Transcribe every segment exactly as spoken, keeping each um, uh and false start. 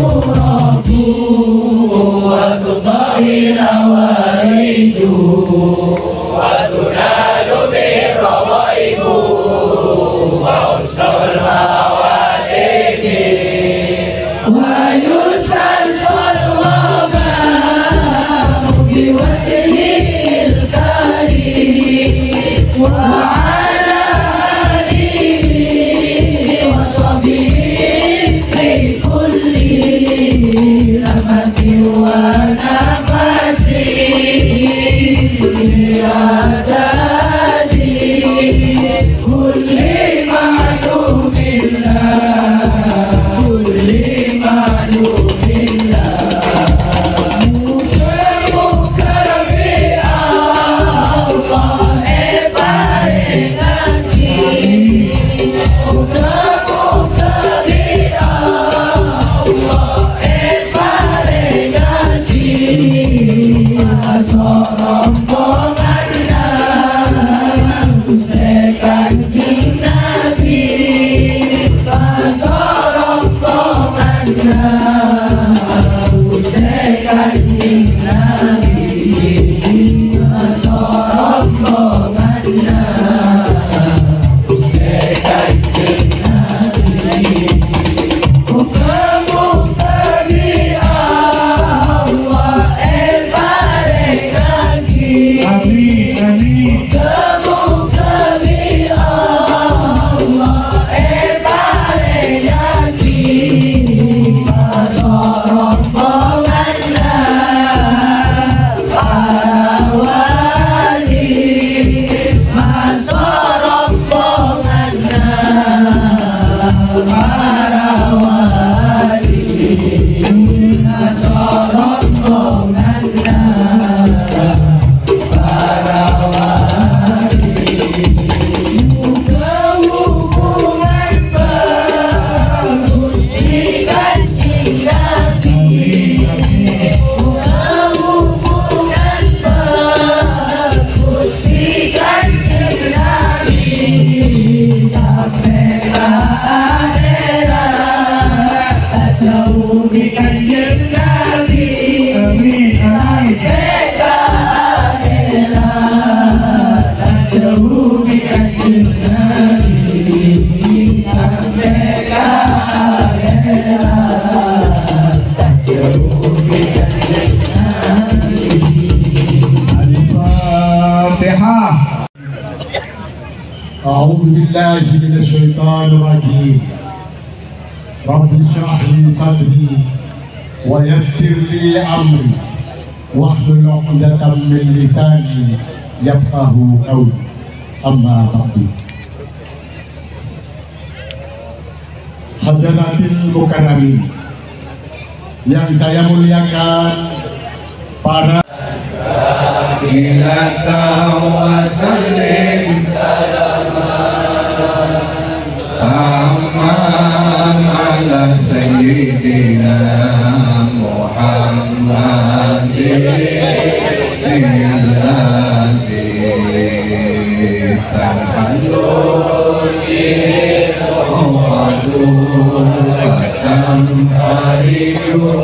أعوذ بالله من الشيطان الرجيم. رب اشرح لي صدري ويسر لي أمري واحلل عقدة من لساني يفقه قولي. أما بعد. Hadratil Mukarramin yang saya muliakan, para Aman ala Sayyidina Muhammadin illati tanhallu awadu wa tanfariju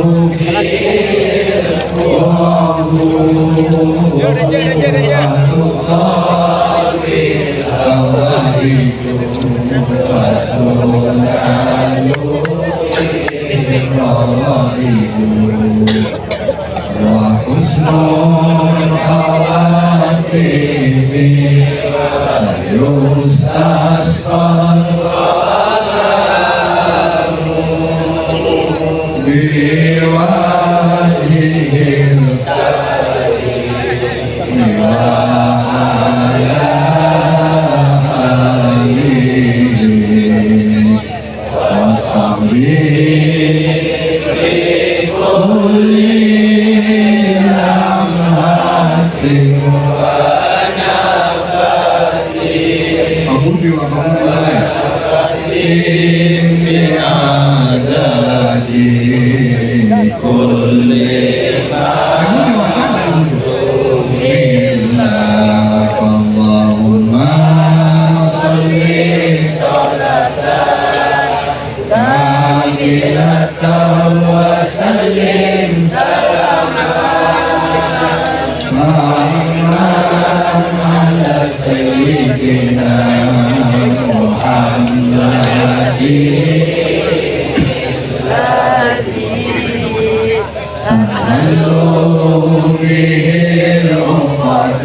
Allahumma وسلم سلاما على سيدنا محمد تنحل به العقد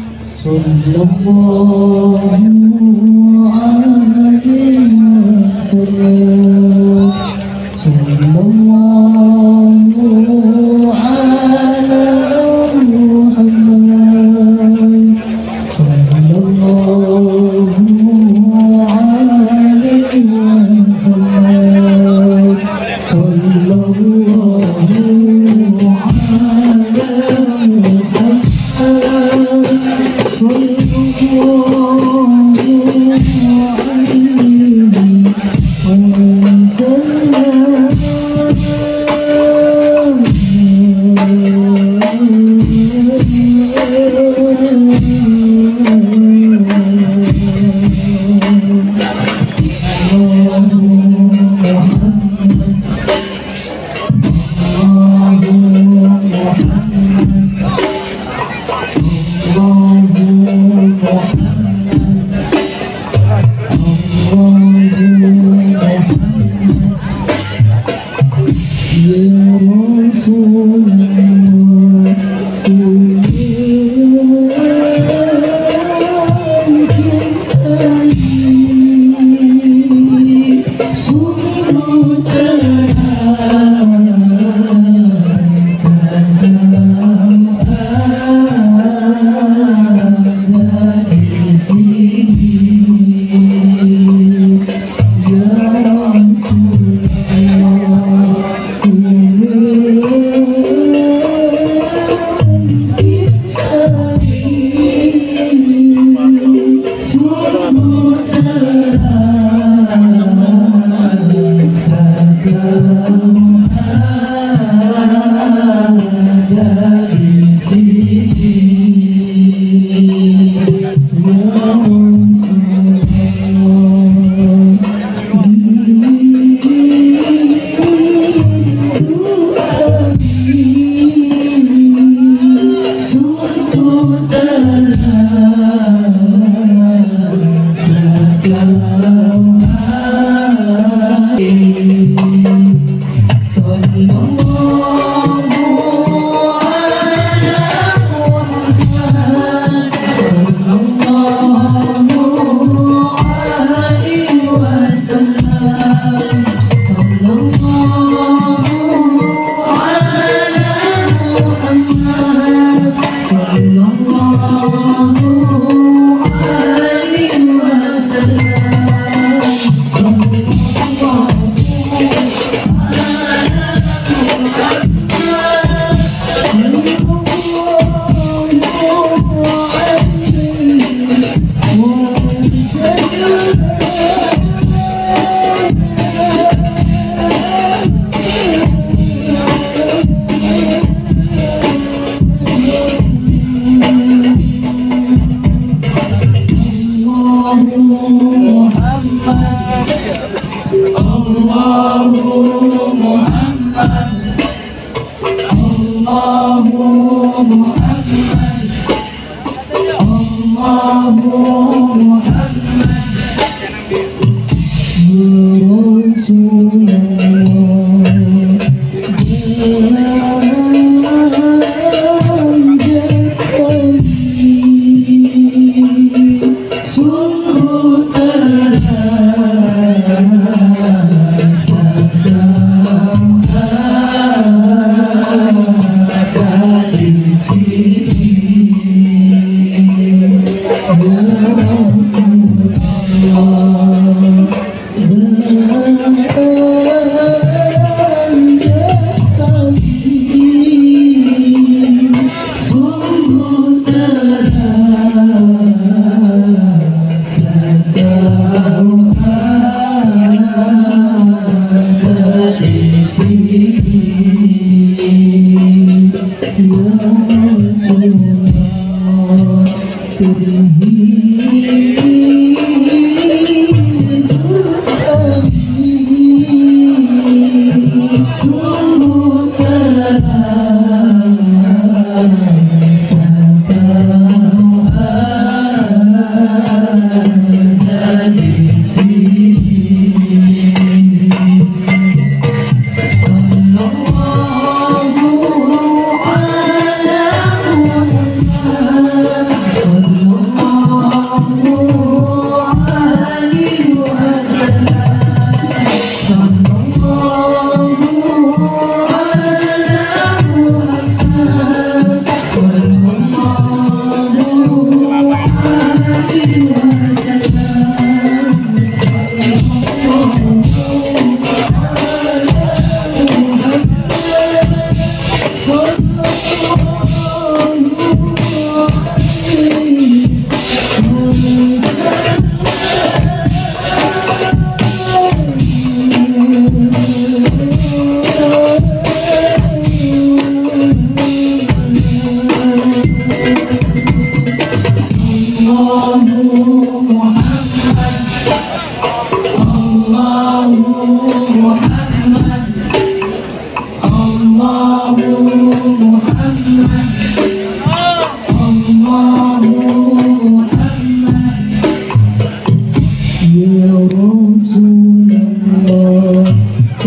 Sallallahu alaihi wasallam. Oh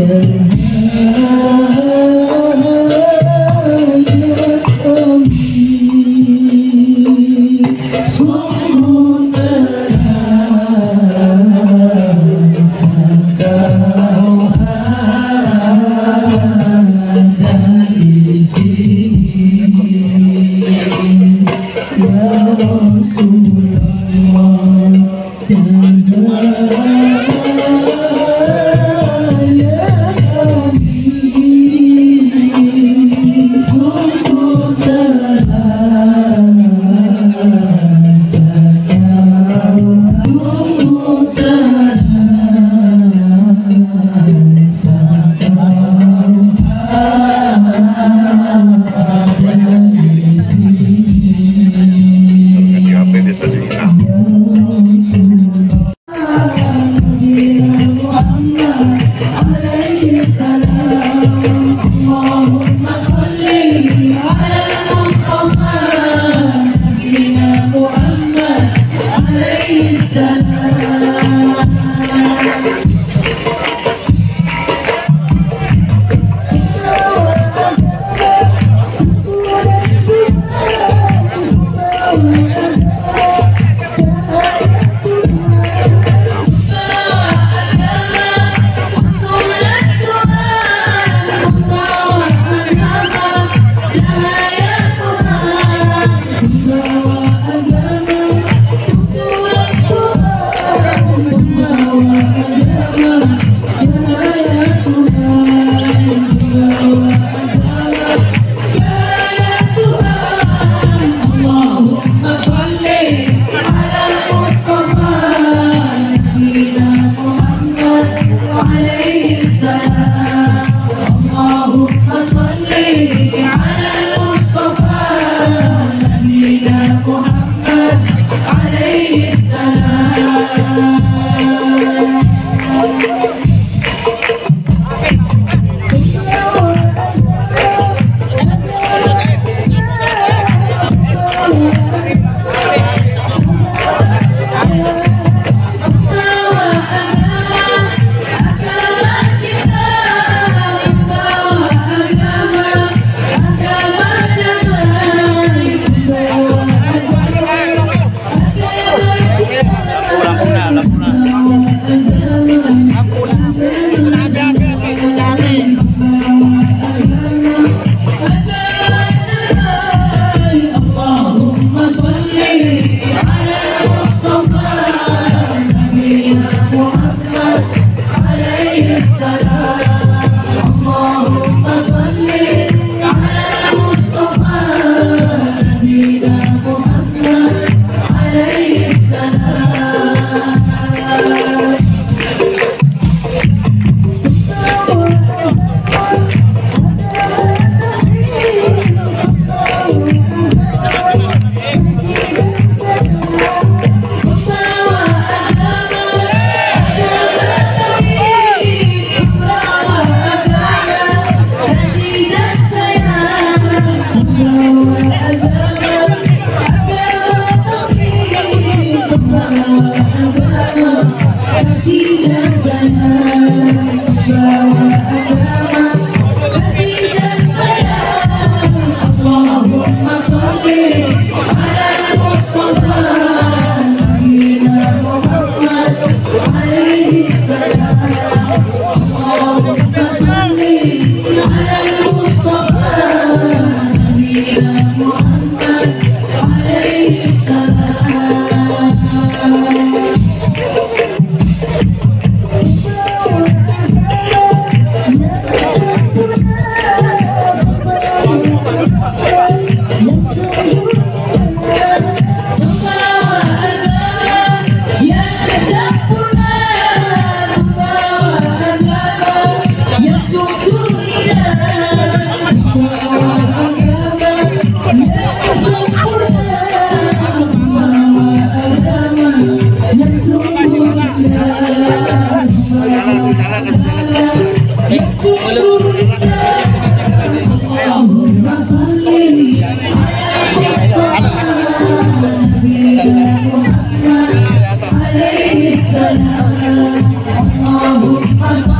Allahumma salli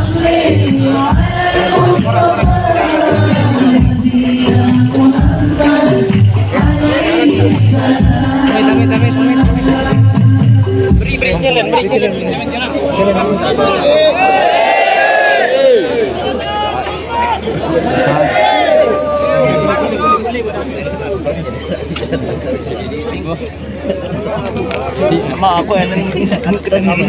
Beri beri challenge, beri challenge. Ma aku yang keren ini.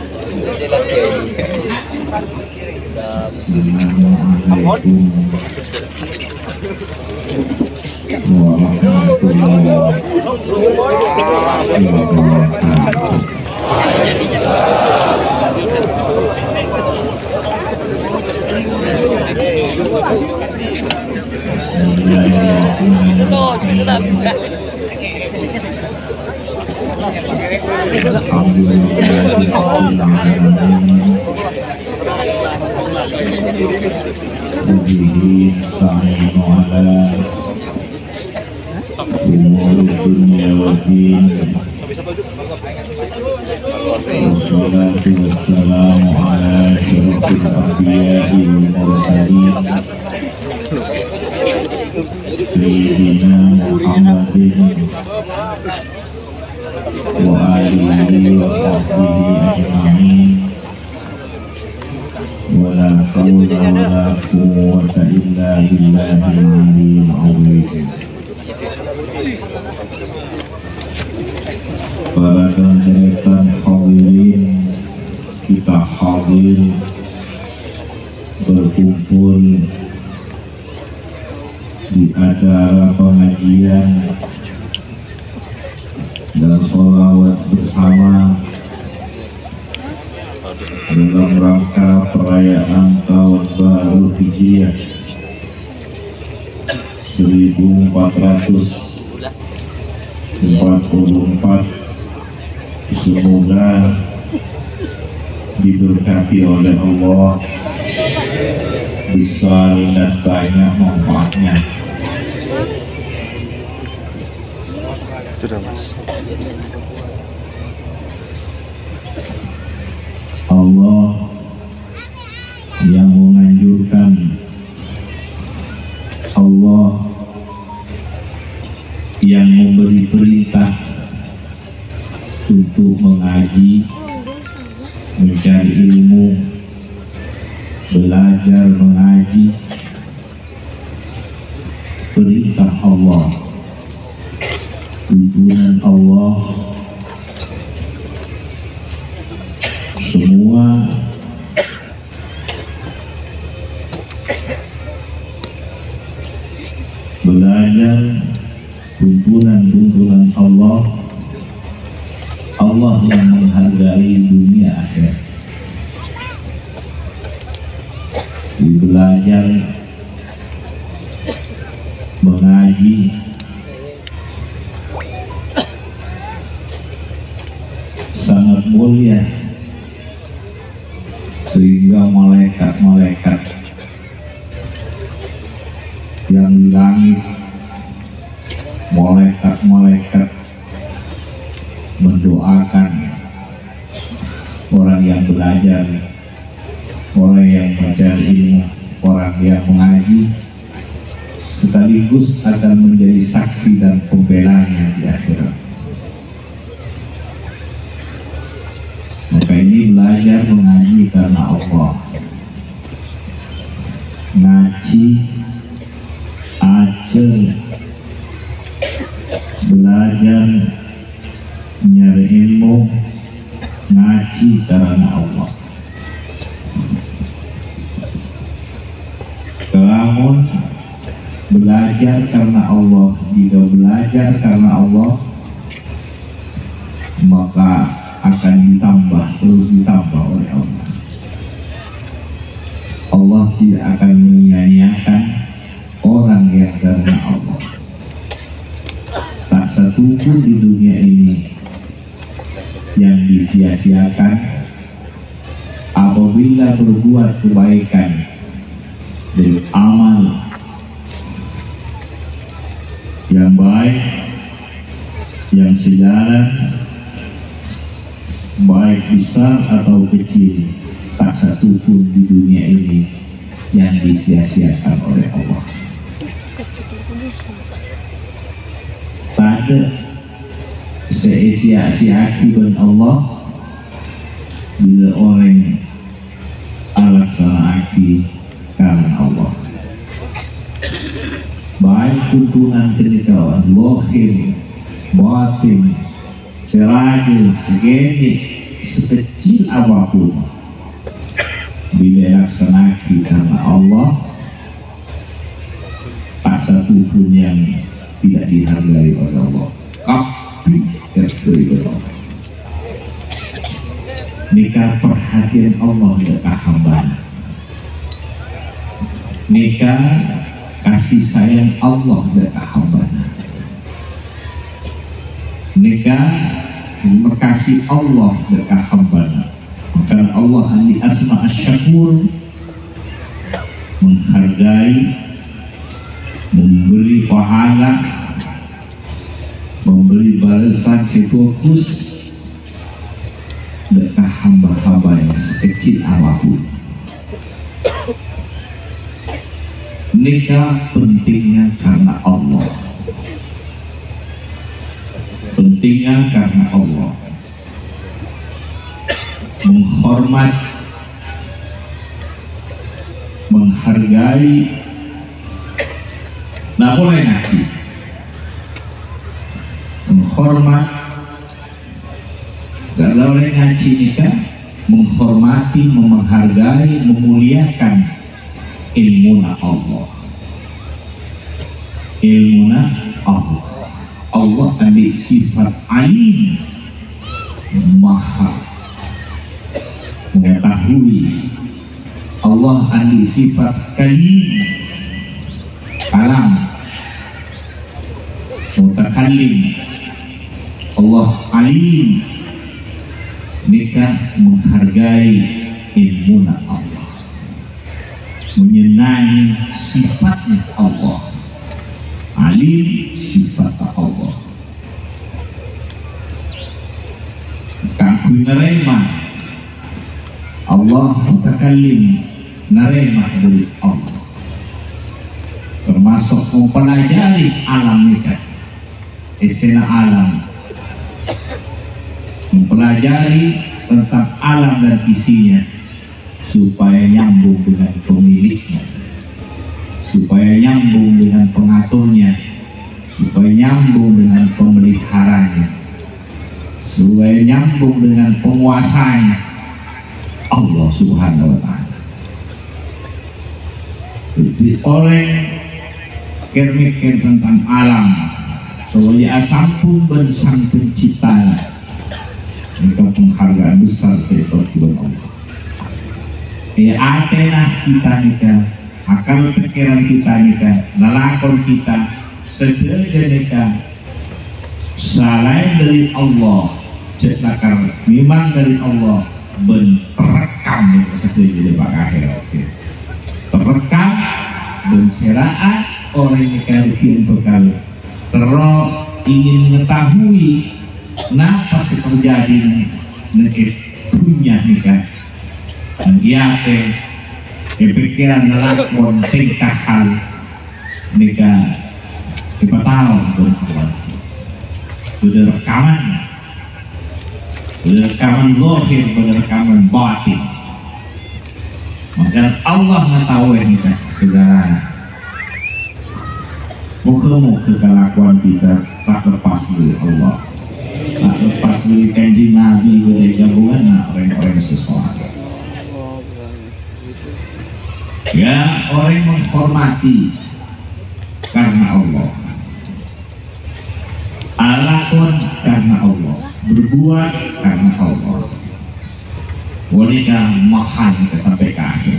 Wassalatu wassalamu ala asyrafil anbiya'i wal mursalin Sayyidina Muhammadin wa alihi wa sahbihi ajma'in wa la hawla wa la quwwata illa billahil aliyyil azim. Para dan hadirin, kita hadir berkumpul di acara pengajian dan sholawat bersama dalam rangka perayaan tahun baru Hijriah seribu empat ratus empat puluh empat. Semoga diberkati oleh Allah, besar dan banyak manfaatnya. Sudah mas. Allah yang menganjurkan, Allah yang memberi perintah untuk mengaji, mencari ilmu, belajar mengaji. Perintah Allah, tuntunan Allah, semua belajar tuntunan-tuntunan Allah. Allah yang menghargai dunia akhirat. Belajar mengaji sangat mulia, sehingga malaikat-malaikat yang di langit, malaikat-malaikat mendoakan orang yang belajar, orang yang mencari ilmu, orang yang mengaji, sekaligus akan menjadi saksi dan pembelanya di akhirat. Maka ini belajar mengaji karena Allah, ngaji, acel, belajar nyari ilmu, ngaji karena Allah. Kelamun belajar karena Allah, jika belajar karena Allah, maka akan ditambah, terus ditambah oleh Allah. Allah tidak akan menyia-nyiakan orang yang karena Allah. Tak satu pun di dunia ini yang disia-siakan apabila berbuat kebaikan dan amal yang baik, yang sejalan, baik besar atau kecil, tak tak satu pun di dunia ini yang disia-siakan oleh Allah. Tak ada sia-siakan Allah bila orang alasanaki karena Allah. Baik tuntunan kenikahan, lohir, batin, seragil, segini, sekecil apapun, bila laksanakan karena Allah, tak satu pun yang tidak dihargai oleh Allah. Tapi dihargai oleh Allah. Nikah perhatian Allah dekat hamba. Nikah kasih sayang Allah dekat hamba. Nikah kasih Allah dekat hamba. Maka Allah di asma asy-syakur, menghargai, memberi pahala, memberi balasan sefokus dekat hamba-hamba yang sekecil apapun. Nikah pentingnya karena Allah. Pentingnya karena Allah. Menghormat, menghargai, tidak boleh ngaji. Menghormat, tidak boleh ngaji nikah, menghormati, menghargai, memuliakan ilmuna Allah. Ilmuna Allah. Allah ambil sifat alim, maha mengetahui. Allah ambil sifat kalim, kalam, mutakallim. Allah alim. Nikah menghargai ilmuna Allah, menyenangi sifatnya Allah. Alim sifat Allah. Kaku nerema Allah, mutakallim, nerema dari Allah. Termasuk mempelajari alam nikah, esena alam, mempelajari tentang alam dan isinya supaya nyambung dengan pemiliknya, supaya nyambung dengan pengaturnya, supaya nyambung dengan pemeliharanya, supaya nyambung dengan penguasanya, Allah Subhanahu wa Ta'ala. Jadi orang mikir tentang alam, soalnya asampun dan sang penciptanya. Mereka penghargaan besar seperti Allah. Ya atenah kita nikah, akal pikiran kita nikah, lalakon kita, segala nikah, selain dari Allah, cetakan memang dari Allah, ben terekam sesuai di bak akhir. Terekam dan seraat orang nikah bikin bekal. Terus ingin mengetahui kenapa sih terjadi nekit punya nikah dan dia teh kepikiran lakon tingkah hal nikah kita tahu berkawan sudah rekaman sudah rekaman zahir, sudah rekaman batin. Maka Allah mengetahui nikah segala muka-muka kelakuan kita tak lepas dari Allah, tak lepas dari janji Nabi dari gabungan orang-orang sesuatu. Ya, orang menghormati karena Allah, alakon karena Allah, berbuat karena Allah. Wanita mahal sampai ke akhir.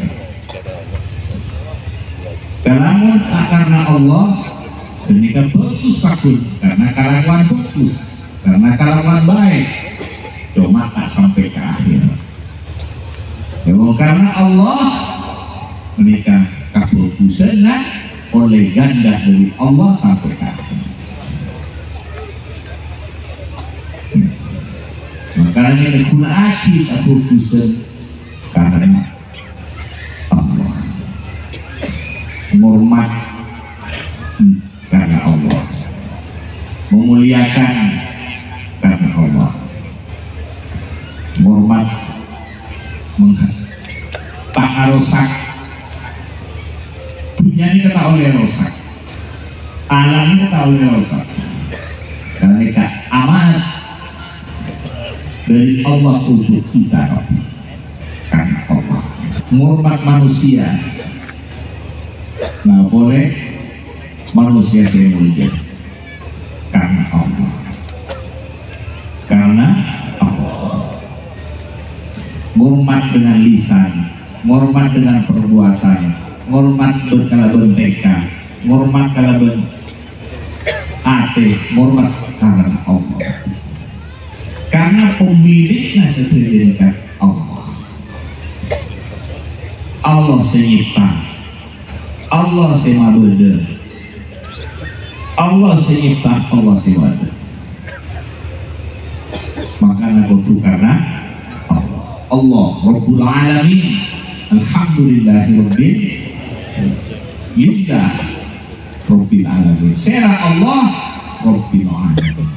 Kalamun karena Allah, ketika bagus fakun, karena kelakuan bagus, karena kelakuan baik, cuma tak sampai ke akhir. Kalau karena Allah, menikah kabul busana oleh ganda dari Allah sampai ke akhir. Makanya kuna akhir kabul busan karena Allah, menghormat karena Allah, memuliakan karena Allah, menghormat tak rusak. Dunia ini kata oleh rusak, alam ini kata oleh rusak, karena ini amanat dari Allah untuk kita karena Allah. Menghormat manusia nggak boleh, manusia saya mulia karena Allah, karena Allah. Menghormat dengan lisan, menghormat dengan perbuatan, menghormat berkala benteka, menghormat kala ben ate, menghormat karena Allah, karena pemiliknya sesuai Allah. Allah senyipta, Allah semabede, Allah senyipta, Allah semabede. Maka aku karena Allah, Allah Rabbul Alamin, Alhamdulillahirabbil Lillah Rabbil Alamin. Sera Allah Rabbil Alamin,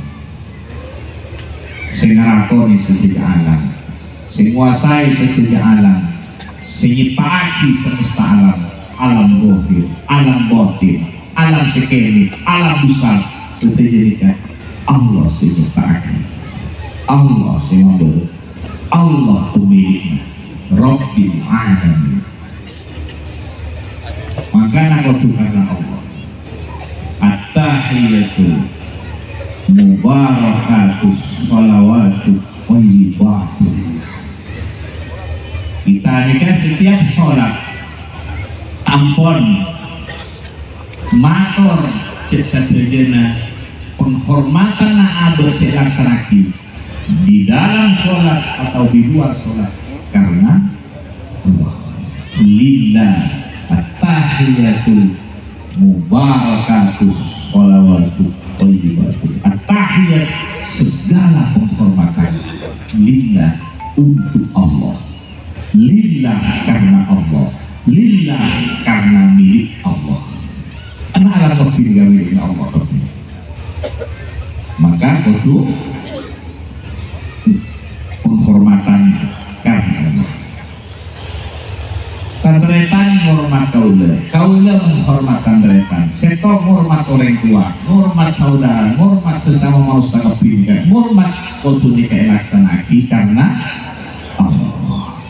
sing ngerakoni sedaya alam, sing nguasai sedaya alam, sing nyiptake semesta alam, alam zahir, alam batin, alam sekene, alam besar, sedaya Allah sing nyiptake, Allah sing ngatur, Allah pemiliknya, Rabbil Alamin. Maka aku karena Allah. At-tahiyatu mubarakatus salawatu thayyibatu. Kita ini kan setiap sholat ampun matur cek sadayana penghormatan na berselak-selaki di dalam sholat atau di luar sholat karena Allah. Lillah at-tahiyatu mubarakatus salawatu thayyibatu. At-tahiyat segala penghormatan lillah untuk Allah, lillah karena Allah, lillah karena milik Allah. Anak alam kepilih milik Allah. Maka itu penghormatan karena Allah. Tandretan menghormat kaula, kaula menghormat tandretan. Seto menghormat orang tua, menghormat saudara, menghormat sesama manusia kepingan, menghormat kudu nika laksanaki karena Allah.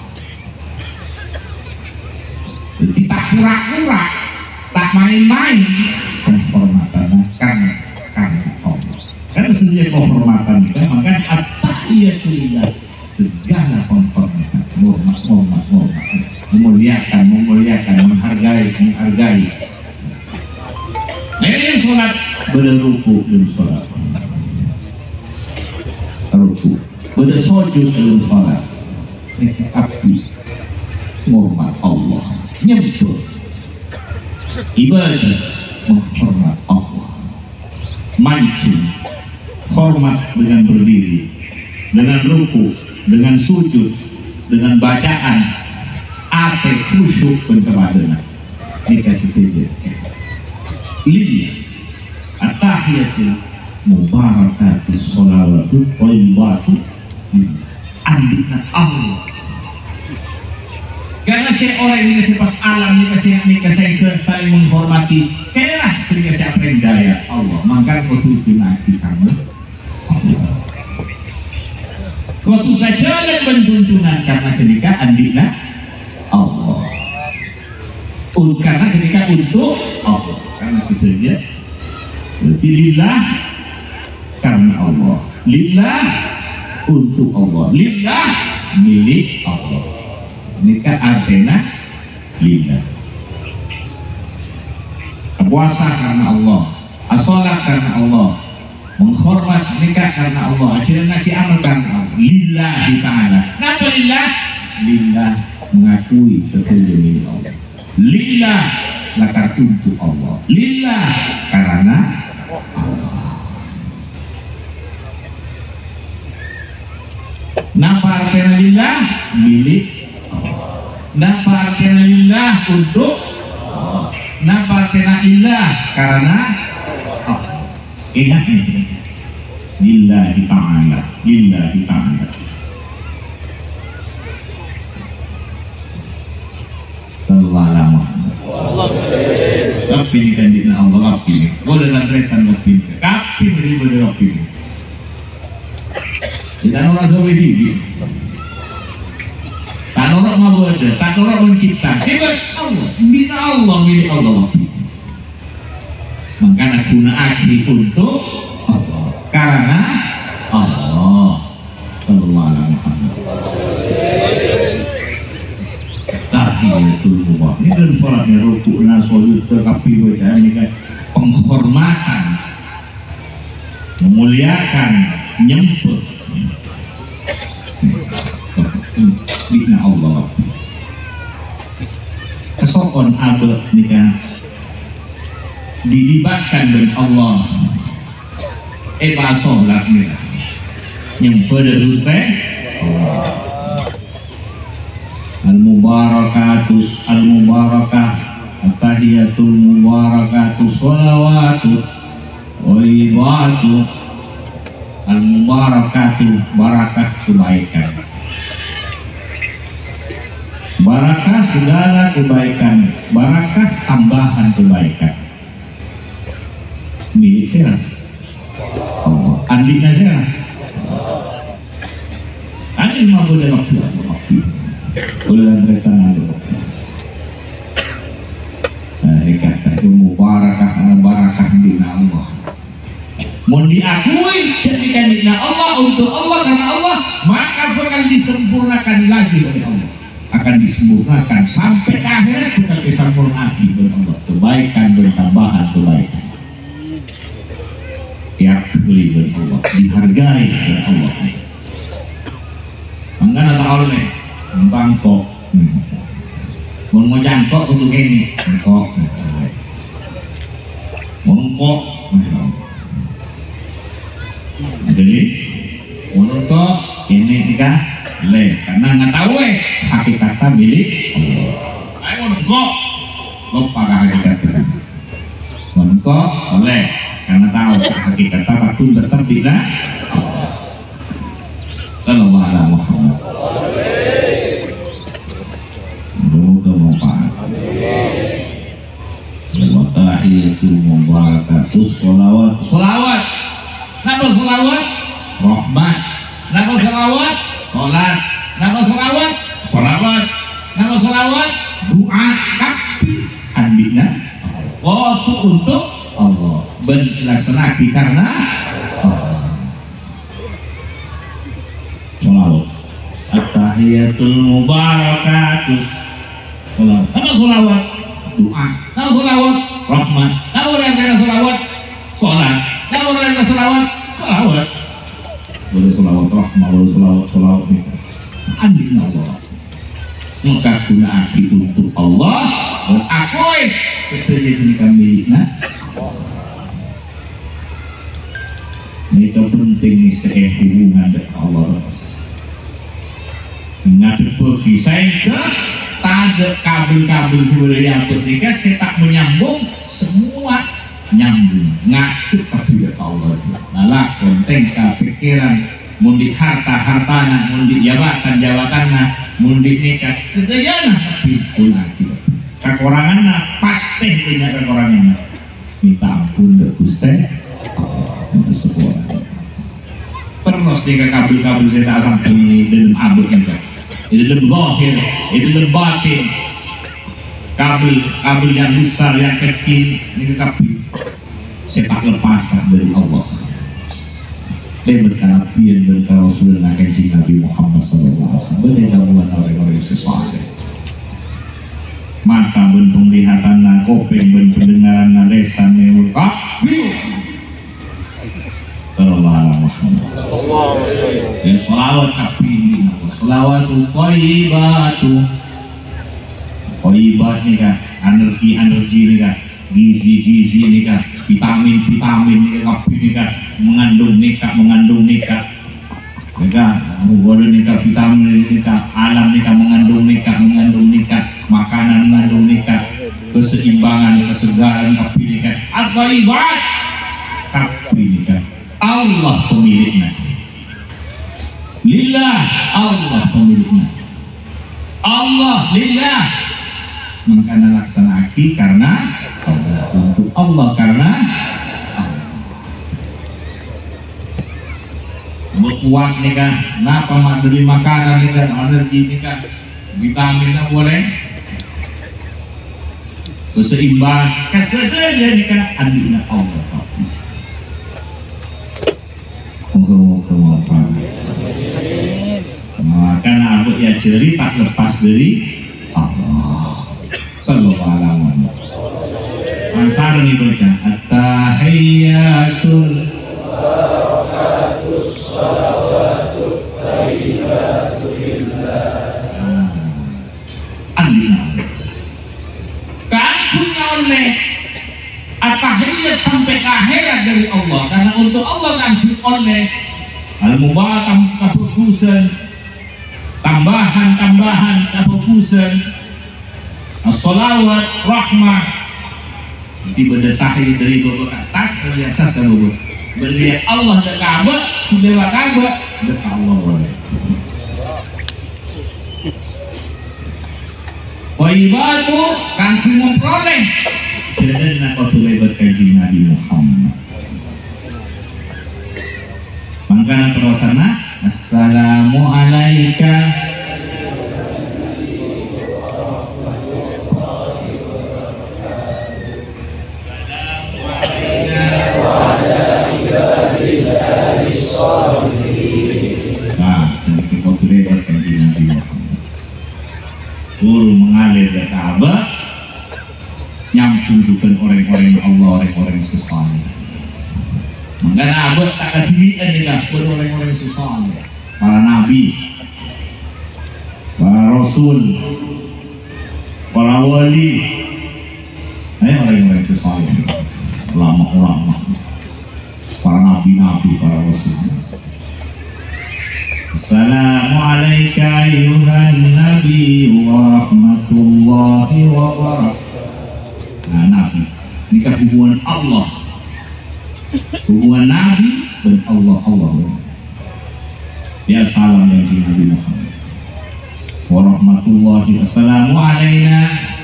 Jadi tak pura-pura, tak main-main penghormatan karena karena Allah. Karena sendiri penghormatan kita, maka at-tahiyatu lillah, segala penghormatan, menghormat, menghormat, menghormat, memuliakan, memuliakan, menghargai, menghargai. Nah ini sholat berruku dalam sholat, ruku, bersujud dalam sholat. Ini api menghormat Allah, nyentuh ibadah, menghormat Allah, mancing, hormat dengan berdiri, dengan ruku, dengan sujud, dengan bacaan, ate khusyuk pencabadana. Ini kasih tiga. Lillah at-tahiyatu mubarakatus salawatu thayyibatu. Andina Allah. Karena si orang ini kasih pas alam ini kasih ini kasih saling menghormati. Saya lah dikasih apa yang daya Allah. Maka kau tuh dinasti kamu. Kau tuh saja yang bentuntunan karena ketika andina Allah. Karena ketika untuk Allah, karena sebenarnya berarti lillah karena Allah, lillah untuk Allah, lillah milik Allah. Ini kan artinya lillah. Puasa karena Allah, as-sholat karena Allah, menghormat nikah karena Allah, ajaran Nabi amal karena Allah, lillahi ta'ala. Kenapa lillah? Lillah mengakui sesuatu milik Allah, lillah lakar untuk Allah, lillah karena Allah. Napa artinya lillah? Milik Allah. Napa artinya lillah untuk napa artinya lillah karena oh, ingat nih lillahi ta'ala lillahi ta'ala sallallahu alaihi tapi ini kan dina Allah tapi boleh lantretan tapi tapi boleh boleh tapi tidak orang gawe diri tak orang mau ada tak orang mencipta sebab Allah bina Allah milik Allah makanya guna akhi untuk Allah karena Allah sallallahu alaihi wasallam tahiyatul mubarak ini dan sholatnya rukuk na sujud tekapi bacaan ini kan penghormatan memuliakan nyempet bina Allah kesokon abad nikah dilibatkan dengan Allah eh basoh laknya nyempet terus teh al-mubarakatus al-mubarakah at-tahiyatul mubarakatus sholawatu waibatu al-mubarakatu barakah kebaikan barakah segala kebaikan barakah tambahan kebaikan milik siapa? Oh, andiknya siapa? Andik mah boleh waktu boleh lantarkan ada nah ini kata itu mubarakah barakah dina Allah mau diakui jadikan dina Allah untuk Allah karena Allah maka akan disempurnakan lagi oleh Allah akan disempurnakan sampai ke akhirat bukan disempurnakan lagi oleh Allah kebaikan bertambahan kebaikan diakui oleh Allah dihargai oleh Allah enggak ada oleh bangkok mau mau jangkok untuk ini bangkok bangkok jadi bangkok ini tiga le karena nggak tahu eh hakikatnya milik Allah ayo bangkok lupa hakikatnya bangkok oleh karena tahu hakikatnya aku tetap bila kalau Allah Muhammad tahiyatul mubarakatus sholawat sholawat napa sholawat rahmat napa sholawat sholat napa sholawat sholawat napa sholawat doa tapi andina waktu untuk Allah ben dilaksanakan karena Allah sholawat at-tahiyatul mubarakatus sholawat napa sholawat doa napa sholawat rahmat napa orang kena sholawat sholat napa orang kena sholawat sholawat boleh sholawat rahmat boleh sholawat sholawat andin Allah maka guna aki untuk Allah dan akui setelah mereka miliknya mereka penting saya hubungan dengan Allah ngadep pergi saya ke ada kabel-kabel sebenarnya untuk nikah saya tak menyambung semua nyambung ngatur tapi ya Allah malah konten kepikiran mundi harta hartana mundi jabatan jabatanna mundi nikah sejana tapi pun akhir kekurangannya pasti punya kekurangannya minta ampun dari Gusti itu sebuah terus nikah kabel-kabel saya tak sampai dalam abad nikah itu dalam zahir, itu dalam batin kabel-kabel yang besar, yang kecil ini kabel saya tak lepas dari Allah dan berkanapian berkarasulullah kanjeng Nabi Muhammad sallallahu alaihi wasallam berdamuan orang-orang sesuatu mata ben penglihatan na kopeng ben pendengaran na lesan ne kabel sallallahu alaihi wasallam ya sholawat kapini sholawatu thayyibatu thayyibat nih kak energi-energi nih kak gizi-gizi nih kak vitamin-vitamin nih kak kapini nih kak mengandung nih kak mengandung nih kak Nikah, boleh nikah vitamin nikah, alam nikah mengandung nikah, mengandung nikah, makanan mengandung nikah, keseimbangan, kesegaran, kepilikan, apa ibadah, kepilikan. Allah pemiliknya. Lillah, Allah pemiliknya. Allah lillah. Makanya laksanakan karena Allah, untuk Allah karena kuat nih kan, kenapa mak beli makanan nih kan, energi nih kan, vitaminnya boleh, keseimbang, kesedaran nih kan, andina Allah. Moga-moga wafat. Karena aku ya ceri tak lepas dari Allah. Sallallahu alaihi wasallam. Ansar ini baca at-tahiyyatul oleh at-tahiyyat sampai ke akhirat dari Allah, karena untuk Allah kan oleh al-mubarak kefokusan, tambahan-tambahan kefokusan, as-salawat rahmah, tiba-tiba tahiyyat dari bawah ke atas dari atas ke bawah, berdiri Allah dan Ka'bah, sudah Ka'bah dekat Allah boleh. Waibatu kan memperoleh jadi nak lebat kaji Nabi Muhammad. Mangkana terusana assalamu alaika guru mengalir ke Ka'bah, nyambungkan orang-orang Allah, orang-orang sesaleh. Makanya abad tak kedirian juga buat orang-orang sesaleh, para nabi, para rasul, para wali, ini orang-orang sesaleh, ulama-ulama, para nabi-nabi, para rasul. Assalamualaikum ayuhan nabi wa rahmatullahi wa barakatuh. Nah, nabi ini kan hubungan Allah, hubungan nabi dan Allah. Allah ya salam dari Nabi Muhammad wa rahmatullahi wassalamu alaina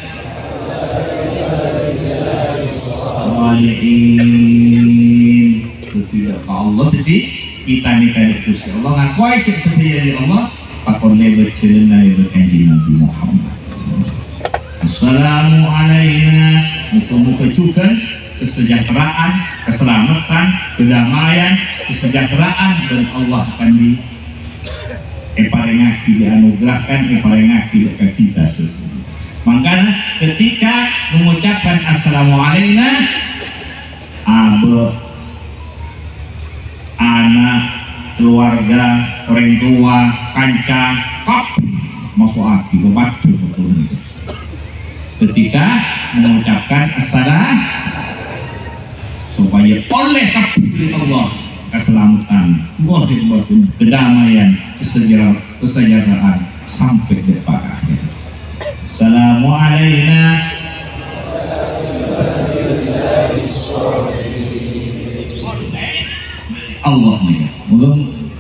waliin. Tidak ke Allah jadi kita nikah di Gusti Allah ngaku aja setia dari Allah pakon lebat jalan dari berkanji Nabi Muhammad. Assalamu alaina, muka-muka juga kesejahteraan, keselamatan, kedamaian, kesejahteraan dan Allah akan di eparengaki dianugerahkan, eparengaki dekat kita sesungguhnya. Makanya ketika mengucapkan assalamu alaina, abe anak, keluarga, orang tua, kanca, kop, masuk hati, membantu betul. Ketika mengucapkan assalam, supaya oleh kabul Allah keselamatan, batin, kedamaian, kesejahteraan, kesejahteraan sampai depan akhir. Assalamu alaina. Allah nih, belum.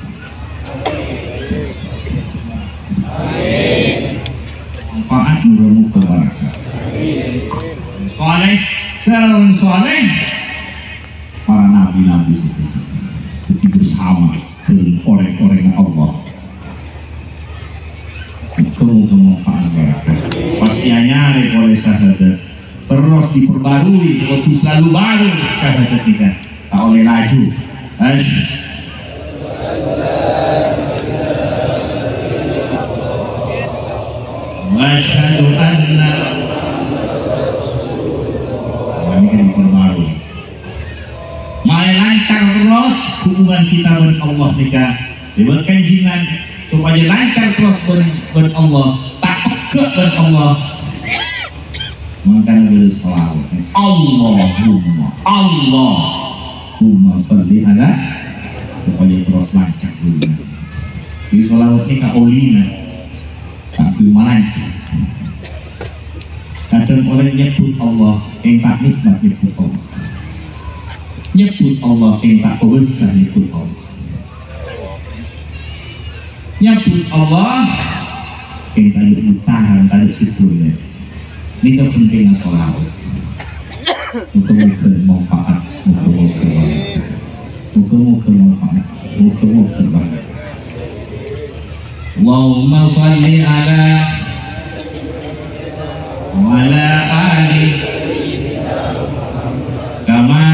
Manfaat muka barakah. Soleh, selalu soleh. Para nabi-nabi itu bersama dengan orang-orang Allah. Kemudian manfaat barakah. Pastinya oleh syahadat terus diperbarui, waktu selalu baru syahadat kita, tak oleh laju. Asyhadu anna ini diperbarui. Mari lancar terus hubungan kita dengan Allah nikah, lewat kajian supaya lancar terus dengan Allah, tak peka dengan Allah. Makanya bersolawat Allahumma Allahumma sholli ala supaya terus lancar dulu. Di sholawat ini kaolina tapi malanci. Kadang orang nyebut Allah yang tak nikmat nyebut Allah, nyebut Allah yang tak besar nyebut Allah, nyebut Allah yang tak ada tahan, tak ada situnya. Ini kepentingan sholawat. Muka-muka manfaat, muka-muka manfaat, muka-muka manfaat, muka-muka manfaat. Allahumma salli ala wa ala ali kama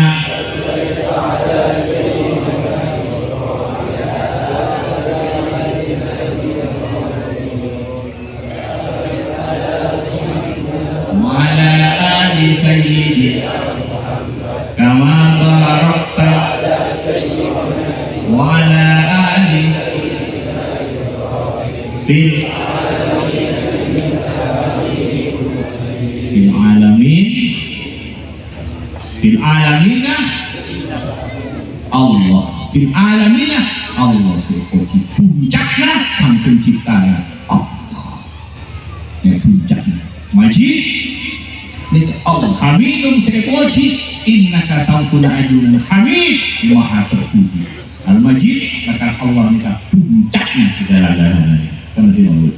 wa ala ali sayyidi kama barakta wa ala ali fil fil alamin fil alamina Allah fil alamina Allah seperti puncaknya sang penciptanya Allah yang puncaknya majid ini Allah hamidum sepoji innaka sampun ajunan hamid maha terpuji al-majid kata Allah ini puncaknya segala-galanya. Kan sih Muhammad.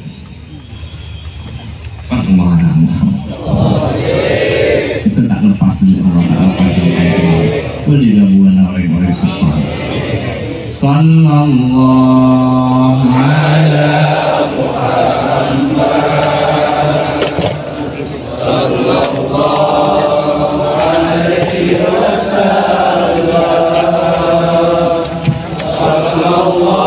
Pak Muhammad. Kita tak lepas dari Allah Taala. Boleh gabungan orang-orang sesuatu. Sallallahu ala Muhammad. Sallallahu alaihi wasallam. Sallallahu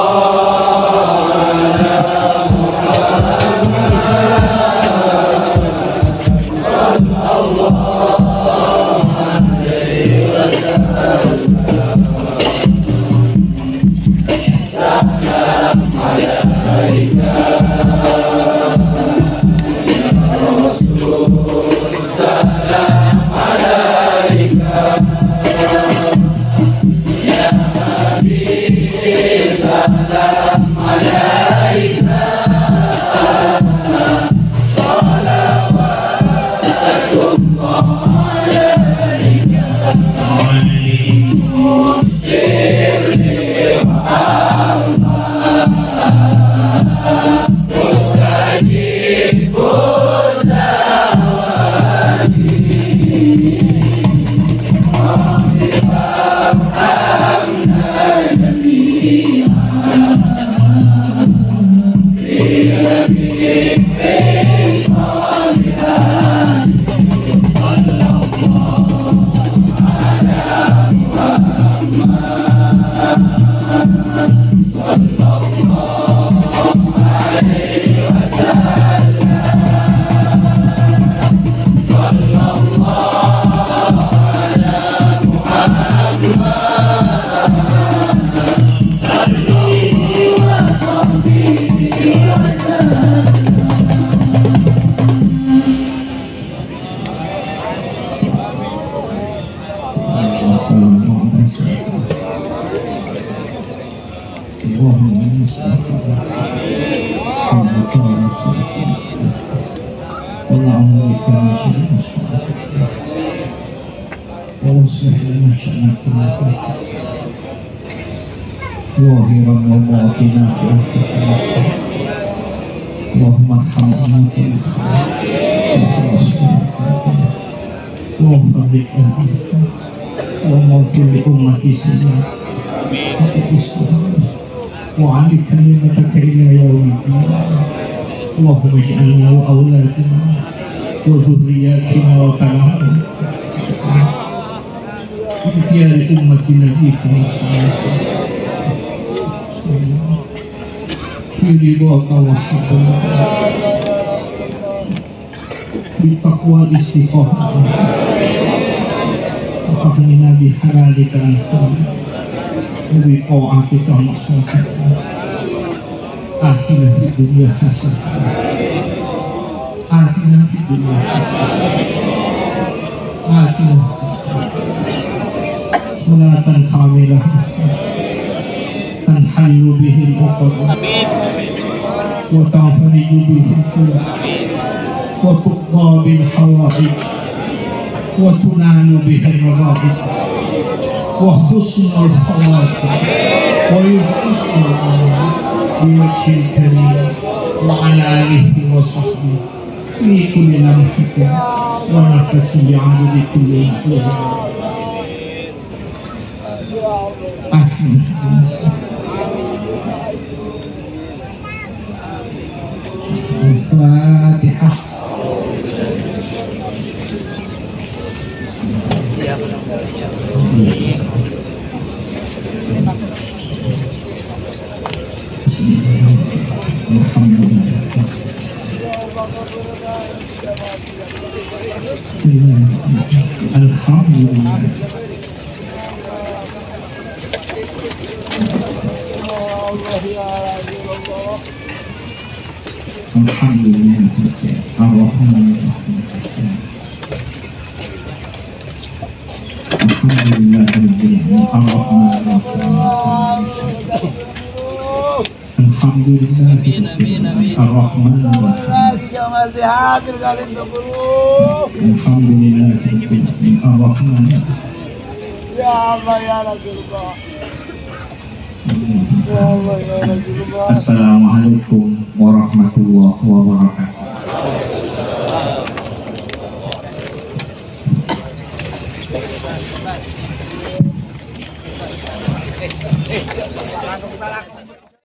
وعلي كلمتك إلى يوم الدين اللهم اجعلنا وأولادنا وذرياتنا وطلعنا بخيار أمة نبيك صلى الله عليه وسلم في رضاك وحبك بالتقوى الاستقامة وأغننا بحلالك عن حرامك وبطاعتك ومعصيتك آتنا في الدنيا حسنة آتنا في الدنيا حسنة آتنا صلاة كاملة تنحل به العقد وتنفرج به الكرب وتقضى بالحوائج وتنال به الرغائب وحسن الخواطر ويستسقى الأمر بوجه الكريم وعلى آله وصحبه في كل لمحة ونفس بعدد كل لحظة. الفاتحة. Alhamdulillah. Alhamdulillah. Alhamdulillah. Alhamdulillah. Assalamualaikum warahmatullahi wabarakatuh.